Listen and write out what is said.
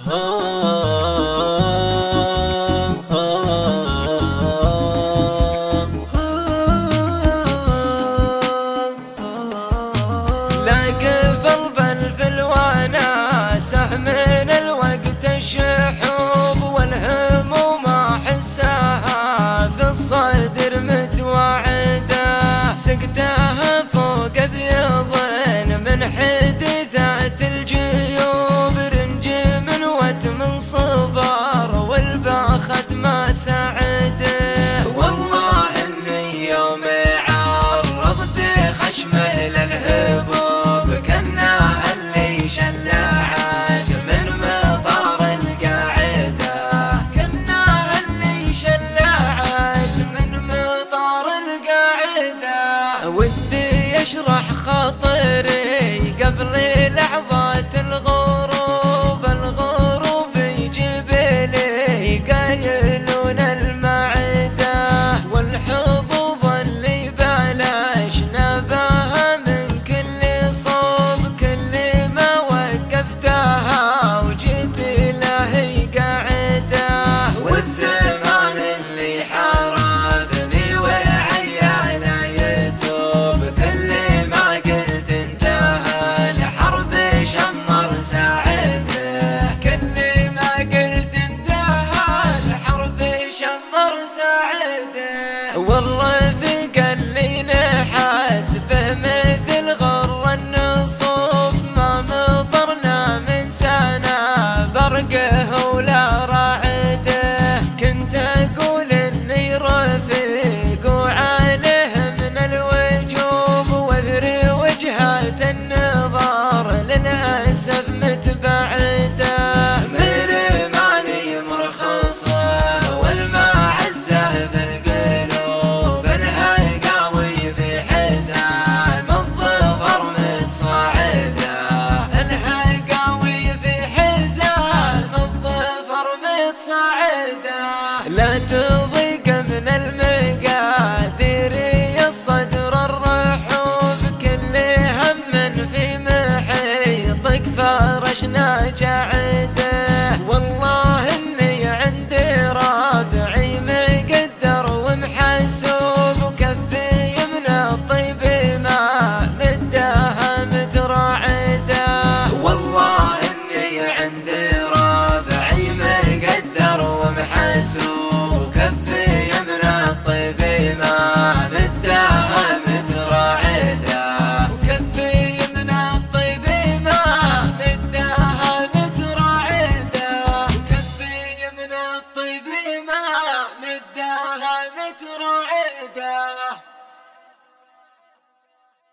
من الوقت الشحوب والهموم احسها في الصدر متوعده، سقتها فوق بيض من حديثات الجيوب، رنج من وتم صبار والباخت ما سعده. والله اني يوم عرضت خشمه للهبوب كانها اللي شلعها اشرح خاطري قبل لحظات الغروب، الغروب يجيب لي قايلون المعده والحظوظ اللي بلاش نباها من كل صوب، كل ما وقفتها وجيت له قاعده، والزمان اللي حاربني وعيانا يتوب كل والرفيق اللي نحاس به مثل غر النصوب، ما مطرنا من سنة برقه ولا رعده، كنت اقول اني رفيق وعليه من الوجوب، واثري وجهات النظر للاسف متبعده، مرماني مرخصه والمعزه لا تضيق من المقادير يا الصدر الرحوب، كل هم في محيطك فرشنا جعده، والله اني عندي رابعي مقدر ومحسوب، وكفي من الطيب ما مداها متراعده، والله اني عندي رابعي مقدر ومحسوب، وكفي من الطيب ما مداها متراعده، وكفي من الطيب ما مداها متراعده، وكفي من الطيب ما مداها متراعده.